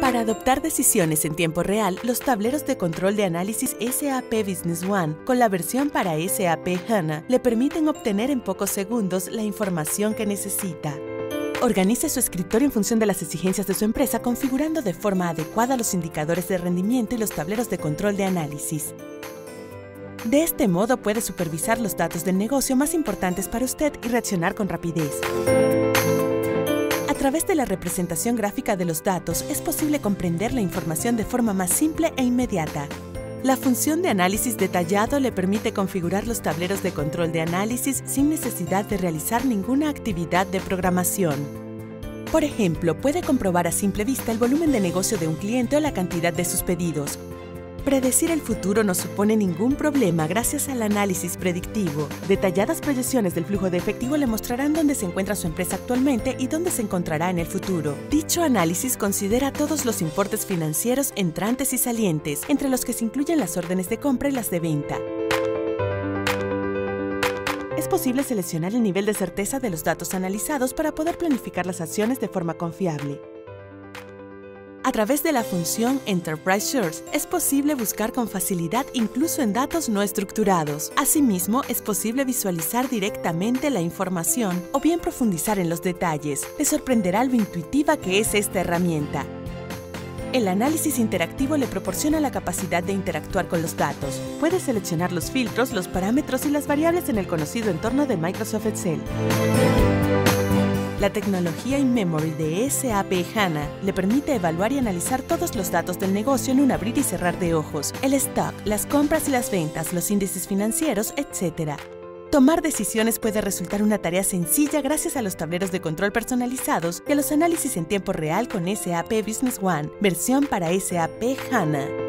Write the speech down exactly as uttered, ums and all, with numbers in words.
Para adoptar decisiones en tiempo real, los tableros de control de análisis S A P Business One con la versión para S A P HANA le permiten obtener en pocos segundos la información que necesita. Organice su escritorio en función de las exigencias de su empresa, configurando de forma adecuada los indicadores de rendimiento y los tableros de control de análisis. De este modo puede supervisar los datos del negocio más importantes para usted y reaccionar con rapidez. A través de la representación gráfica de los datos es posible comprender la información de forma más simple e inmediata. La función de análisis detallado le permite configurar los tableros de control de análisis sin necesidad de realizar ninguna actividad de programación. Por ejemplo, puede comprobar a simple vista el volumen de negocio de un cliente o la cantidad de sus pedidos. Predecir el futuro no supone ningún problema gracias al análisis predictivo. Detalladas proyecciones del flujo de efectivo le mostrarán dónde se encuentra su empresa actualmente y dónde se encontrará en el futuro. Dicho análisis considera todos los importes financieros entrantes y salientes, entre los que se incluyen las órdenes de compra y las de venta. Es posible seleccionar el nivel de certeza de los datos analizados para poder planificar las acciones de forma confiable. A través de la función Enterprise Search es posible buscar con facilidad incluso en datos no estructurados. Asimismo, es posible visualizar directamente la información o bien profundizar en los detalles. Te sorprenderá lo intuitiva que es esta herramienta. El análisis interactivo le proporciona la capacidad de interactuar con los datos. Puede seleccionar los filtros, los parámetros y las variables en el conocido entorno de Microsoft Excel. La tecnología in-memory de S A P HANA le permite evaluar y analizar todos los datos del negocio en un abrir y cerrar de ojos: el stock, las compras y las ventas, los índices financieros, etcétera. Tomar decisiones puede resultar una tarea sencilla gracias a los tableros de control personalizados y a los análisis en tiempo real con S A P Business One, versión para S A P HANA.